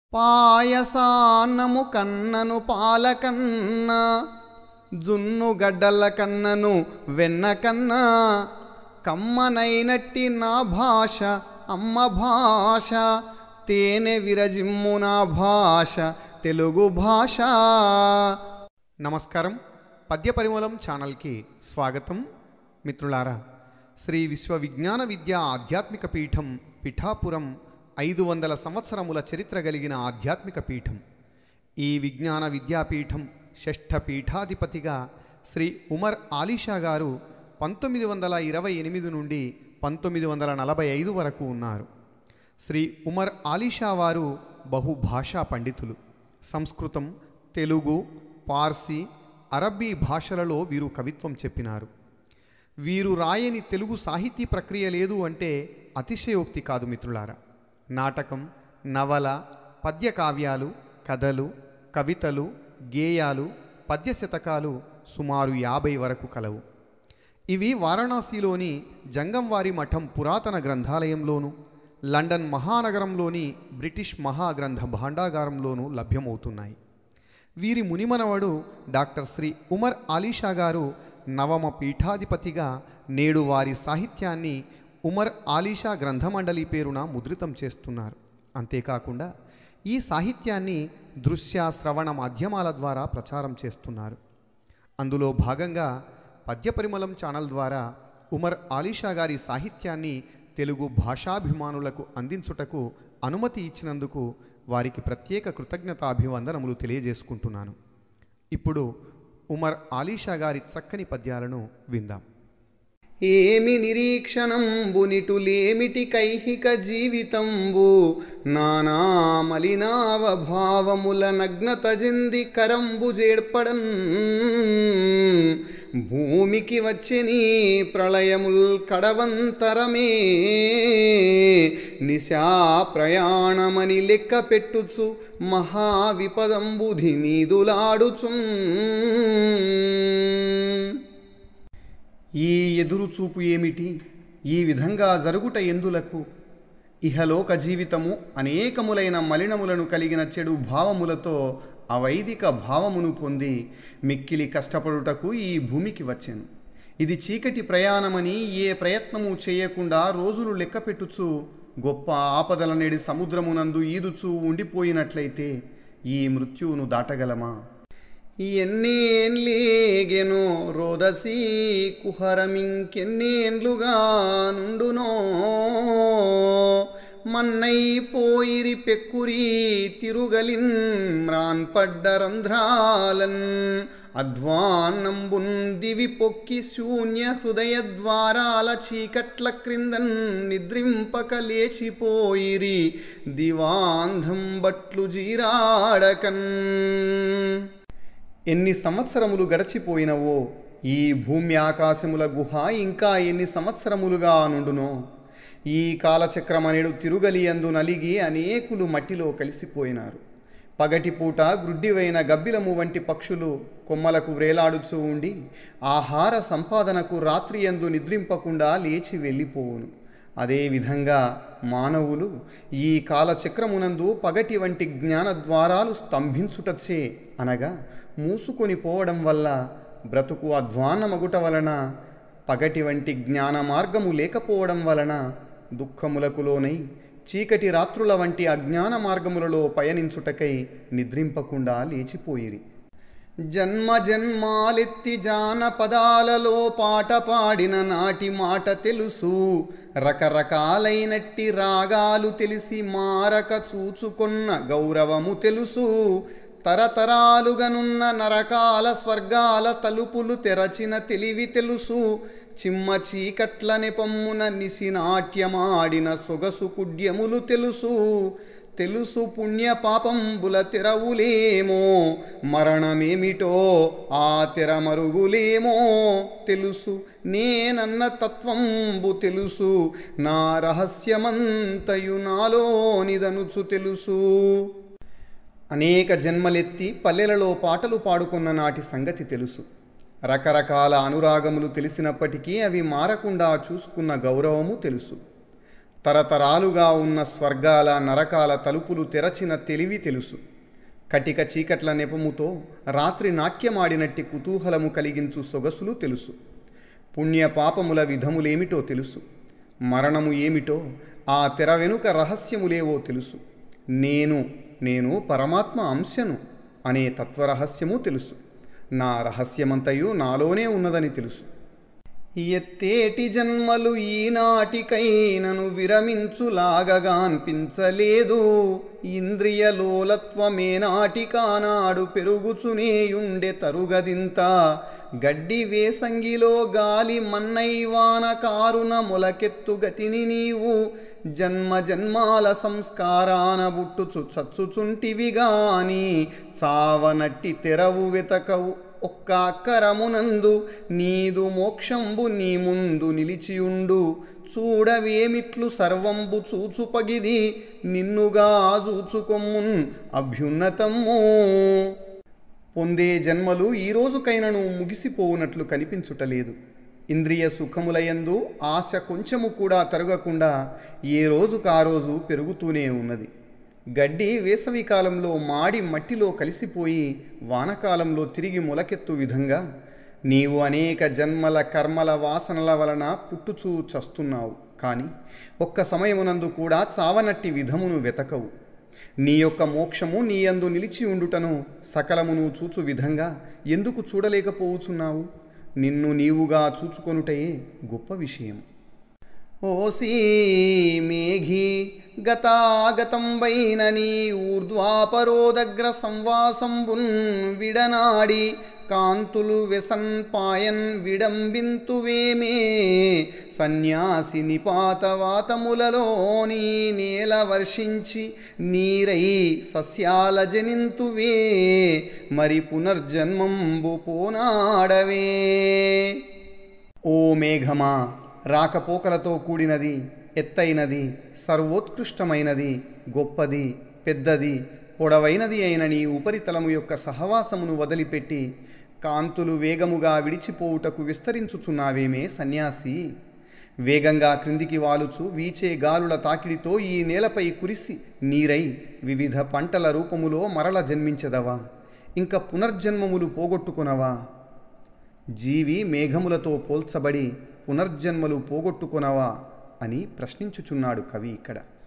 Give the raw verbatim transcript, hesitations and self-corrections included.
పాయసాన్నము కన్నను పాలకన్న జున్ను గడ్డల కన్నను వెన్న కన్నా కమ్మనైనట్టి నా భాష అమ్మ భాష తేనె విరజిమ్ము నా భాష తెలుగు భాష. నమస్కారం. పద్య పరిమళం ఛానల్కి స్వాగతం. మిత్రులారా, శ్రీ విశ్వ విజ్ఞాన విద్యా ఆధ్యాత్మిక పీఠం పిఠాపురం ఐదు వందల సంవత్సరముల చరిత్ర కలిగిన ఆధ్యాత్మిక పీఠం. ఈ విజ్ఞాన విద్యాపీఠం షష్ఠ పీఠాధిపతిగా శ్రీ ఉమర్ ఆలీషా గారు పంతొమ్మిది వందల ఇరవై ఎనిమిది నుండి పంతొమ్మిది వందల నలభై ఐదు వరకు ఉన్నారు. శ్రీ ఉమర్ ఆలీషా వారు బహుభాషా పండితులు. సంస్కృతం, తెలుగు, పార్సీ, అరబ్బీ భాషలలో వీరు కవిత్వం చెప్పినారు. వీరు రాయని తెలుగు సాహితీ ప్రక్రియ లేదు అంటే అతిశయోక్తి కాదు మిత్రులారా. నాటకం, నవల, పద్యకావ్యాలు, కథలు, కవితలు, గేయాలు, పద్యశతకాలు సుమారు యాభై వరకు కలవు. ఇవి వారణాసిలోని జంగంవారి మఠం పురాతన గ్రంథాలయంలోను, లండన్ మహానగరంలోని బ్రిటిష్ మహాగ్రంథ భాండాగారంలోనూ లభ్యమవుతున్నాయి. వీరి మునిమనవడు డాక్టర్ శ్రీ ఉమర్ ఆలీషా గారు నవమ పీఠాధిపతిగా నేడు వారి సాహిత్యాన్ని ఉమర్ ఆలీషా గ్రంథమండలి పేరున ముద్రితం చేస్తున్నారు. అంతేకాకుండా ఈ సాహిత్యాన్ని దృశ్య శ్రవణ మాధ్యమాల ద్వారా ప్రచారం చేస్తున్నారు. అందులో భాగంగా పద్యపరిమళం ఛానల్ ద్వారా ఉమర్ ఆలీషా గారి సాహిత్యాన్ని తెలుగు భాషాభిమానులకు అందించుటకు అనుమతి ఇచ్చినందుకు వారికి ప్రత్యేక కృతజ్ఞతాభివందనములు తెలియజేసుకుంటున్నాను. ఇప్పుడు ఉమర్ ఆలీషా గారి చక్కని పద్యాలను విందాం. ఏమి నిరీక్షణంబునిటులేమిటి కైహిక జీవితంబు నానా మలినావ భావముల నగ్నత చెంది కరంబు జేడ్పడన్ భూమికి వచ్చెని ప్రళయముల్ కడవంతరమే నిశా ప్రయాణమని లెక్క పెట్టుచు మహావిపదంబుధి నీదులాడుచున్. ఈ ఎదురుచూపు ఏమిటి? ఈ విధంగా జరుగుట ఎందులకు? ఇహలోక జీవితము అనేకములైన మలినములను కలిగిన చెడు భావములతో అవైదిక భావమును పొంది మిక్కిలి కష్టపడుటకు ఈ భూమికి వచ్చెను. ఇది చీకటి ప్రయాణమని ఏ ప్రయత్నము చేయకుండా రోజులు లెక్కపెట్టుచు గొప్ప ఆపదల నేడి సముద్రమునందు ఈదుచూ ఉండిపోయినట్లయితే ఈ మృత్యువును దాటగలమా? ఎన్నేన్లేగెనో రోదసీ కుహరమింకెన్నేన్లుగా నుండునో మన్నైపోయిరి పెక్కురి తిరుగలిన్ మ్రాన్పడ్డ రంధ్రాలన్ అధ్వాన్నంబున్ దివి పొక్కి శూన్య హృదయ ద్వారాల చీకట్ల క్రిందన్ నిద్రింపక లేచిపోయిరి దివాంధం బట్లు జీరాడకన్. ఎన్ని సంవత్సరములు గడచిపోయినవో ఈ భూమి ఆకాశముల గుహ ఇంకా ఎన్ని సంవత్సరములుగా నుండునో. ఈ కాలచక్రమనేడు తిరుగలియందు నలిగి అనేకులు మట్టిలో కలిసిపోయినారు. పగటిపూట గ్రుడ్డివైన గబ్బిలము వంటి పక్షులు కొమ్మలకు వ్రేలాడుచూ ఉండి ఆహార సంపాదనకు రాత్రియందు నిద్రింపకుండా లేచి వెళ్ళిపోవును. అదేవిధంగా మానవులు ఈ కాలచక్రమునందు పగటి వంటి జ్ఞానద్వారాలు స్తంభించుటచే అనగా మూసుకొని పోవడం వల్ల బ్రతుకు అధ్వాన్నమగుట వలన, పగటి వంటి జ్ఞాన మార్గము లేకపోవడం వలన దుఃఖములకు లోనై చీకటి రాత్రుల వంటి అజ్ఞాన మార్గములలో పయనించుటకై నిద్రింపకుండా లేచిపోయిరి. జన్మ జన్మాలెత్తి జానపదాలలో పాట పాడిన నాటి మాట తెలుసు, రకరకాలైనట్టి రాగాలు తెలిసి మారక చూచుకొన్న గౌరవము తెలుసు, తరతరాలుగనున్న నరకాల స్వర్గాల తలుపులు తెరచిన తెలివి తెలుసు, చిమ్మ చీకట్ల నెపమ్మున నిసినాట్యమాడిన సొగసు కుడ్యములు తెలుసు, తెలుసు పుణ్య పాపంబుల తెరవులేమో మరణమేమిటో ఆ తెరమరుగులేమో తెలుసు, నేనన్న తత్వంబు తెలుసు, నా రహస్యమంతయు నాలోనిదనుచు తెలుసు. అనేక జన్మలెత్తి పల్లెలలో పాటలు పాడుకున్న నాటి సంగతి తెలుసు. రకరకాల అనురాగములు తెలిసినప్పటికీ అవి మారకుండా చూసుకున్న గౌరవము తెలుసు. తరతరాలుగా ఉన్న స్వర్గాల నరకాల తలుపులు తెరచిన తెలివి తెలుసు. కటిక చీకట్ల నెపముతో రాత్రి నాట్యమాడినట్టి కుతూహలము కలిగించు సొగసులు తెలుసు. పుణ్య పాపముల విధములేమిటో తెలుసు. మరణము ఏమిటో, ఆ తెర వెనుక రహస్యములేవో తెలుసు. నేను నేను పరమాత్మ అంశను అనే తత్వరహస్యము తెలుసు. నా రహస్యమంతయు నాలోనే ఉన్నదని తెలుసు. ఎత్తేటి జన్మలు ఈనాటికైనను విరమించులాగగా అనిపించలేదు. ఇంద్రియలోలత్వమేనాటికానాడు పెరుగుచునేయుండె తరుగదింత. గడ్డి వేసంగిలో గాలి మన్నైవాన కారున మొలకెత్తు గతిని నీవు. జన్మ జన్మాల సంస్కారాన బుట్టుచు చచ్చుచుంటివిగాని చావనట్టి తెరవు వెతకవు ఒక్క అక్కరమునందు. నీదు మోక్షంబు నీ ముందు నిలిచియుండు. చూడవేమిట్లు సర్వంబు చూచుపగిది నిన్నుగా చూచుకొమ్మున్ అభ్యున్నతము. పొందే జన్మలు ఈ రోజుకైనను ముగిసిపోవునట్లు కనిపించుటలేదు. ఇంద్రియ సుఖములయందు ఆశ కొంచెము కూడా తరగకుండా ఏ రోజుకా రోజు పెరుగుతూనే ఉన్నది. గడ్డి వేసవి కాలంలో మాడి మట్టిలో కలిసిపోయి వానకాలంలో తిరిగి మొలకెత్తు విధంగా నీవు అనేక జన్మల కర్మల వాసనల వలన పుట్టుచూ చస్తున్నావు. కానీ ఒక్క సమయమునందు కూడా చావనట్టి విధమును వెతకవు. నీ యొక్క మోక్షము నీ యందు నిలిచి ఉండుటను సకలమును చూచు విధంగా ఎందుకు చూడలేకపోవచ్చున్నావు? నిన్ను నీవుగా చూచుకొనుటయే గొప్ప విషయం. ఓసీ మేఘి గతాగతంబైన నీ ఊర్ధ్వాపరోదగ్ర సంవాసంబున్ విడనాడి కాంతులు వెసన్ పాయన్ విడంబింతువేమే. సన్యాసి నిపాతవాతములలోని నేల వర్షించి నీరై సస్యాల జనింతువే. మరి పునర్జన్మంబు పోనాడవే. ఓ మేఘమా, రాకపోకలతో కూడినది, ఎత్తైనది, సర్వోత్కృష్టమైనది, గొప్పది, పెద్దది, పొడవైనది అయిన నీ ఉపరితలము యొక్క సహవాసమును వదిలిపెట్టి కాంతులు వేగముగా విడిచిపోవుటకు విస్తరించుచున్నావేమే సన్యాసి. వేగంగా క్రిందికి వాలుచు వీచే గాలుల తాకిడితో ఈ నేలపై కురిసి నీరై వివిధ పంటల రూపములో మరల జన్మించదవా? ఇంకా పునర్జన్మములు పోగొట్టుకునవా? జీవి మేఘములతో పోల్చబడి పునర్జన్మలు పోగొట్టుకునవా అని ప్రశ్నించుచున్నాడు కవి ఇక్కడ.